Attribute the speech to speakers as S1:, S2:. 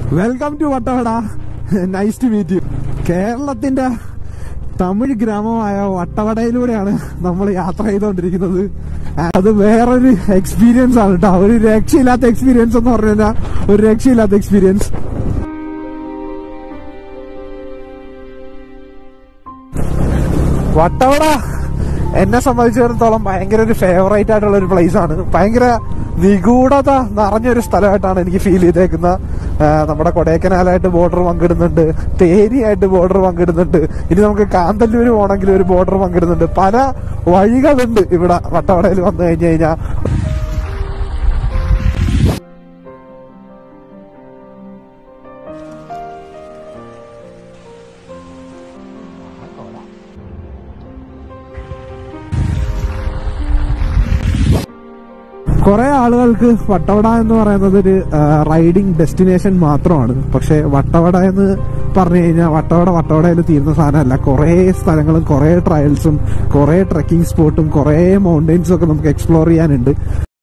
S1: Welcome to Vattavada. Nice to meet you. കേരളത്തിന്റെ തമിഴ് ഗ്രാമമായ വട്ടവടയിലൂടെയാണ് നമ്മൾ യാത്ര ചെയ്തുകൊണ്ടിരിക്കുന്നത്. അത് വേറൊരു എക്സ്പീരിയൻസ് ആണ് കേട്ടോ. ഒരു രക്ഷയില്ലാത്ത എക്സ്പീരിയൻസ് എന്ന് പറഞ്ഞു കഴിഞ്ഞാൽ ഒരു രക്ഷയില്ലാത്ത എക്സ്പീരിയൻസ്. വട്ടവട എന്നെ സംബന്ധിച്ചിടത്തോളം ഭയങ്കര ഒരു ഫേവറേറ്റ് ആയിട്ടുള്ള ഒരു പ്ലേസ് ആണ്. ഭയങ്കര നിഗൂഢത നിറഞ്ഞൊരു സ്ഥലമായിട്ടാണ് എനിക്ക് ഫീൽ ചെയ്തേക്കുന്നത്. നമ്മുടെ കൊടൈക്കനാലായിട്ട് ബോർഡർ പങ്കിടുന്നുണ്ട്, തേനിയായിട്ട് ബോർഡർ പങ്കിടുന്നുണ്ട്, ഇനി നമുക്ക് കാന്തല്ലൂര് പോകണമെങ്കിൽ ഒരു ബോർഡർ പങ്കിടുന്നുണ്ട്. പല വഴികളുണ്ട് ഇവിടെ വട്ടവടയിൽ വന്നു കഴിഞ്ഞു കഴിഞ്ഞാൽ. കുറെ ആളുകൾക്ക് വട്ടവട എന്ന് പറയുന്നത് ഒരു റൈഡിങ് ഡെസ്റ്റിനേഷൻ മാത്രമാണ്. പക്ഷെ വട്ടവട എന്ന് പറഞ്ഞു കഴിഞ്ഞാൽ വട്ടവടയിൽ തീരുന്ന സാധനമല്ല. കുറെ സ്ഥലങ്ങളും കുറെ ട്രയൽസും കുറെ ട്രെക്കിംഗ് സ്പോട്ടും കുറെ മൗണ്ടെയിൻസും ഒക്കെ നമുക്ക് എക്സ്പ്ലോർ ചെയ്യാനുണ്ട്.